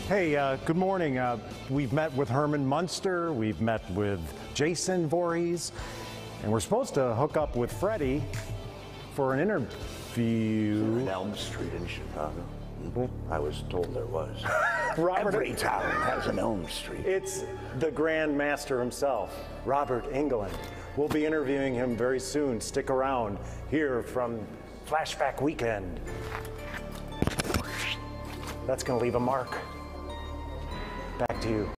Hey, good morning. We've met with Herman Munster, we've met with Jason Voorhees, and we're supposed to hook up with Freddie for an interview. In Elm Street in Chicago. I was told there was. Robert, Every town has an Elm Street. it's the Grand Master himself, Robert Englund. We'll be interviewing him very soon. Stick around here from Flashback Weekend. That's going to leave a mark. Back to you.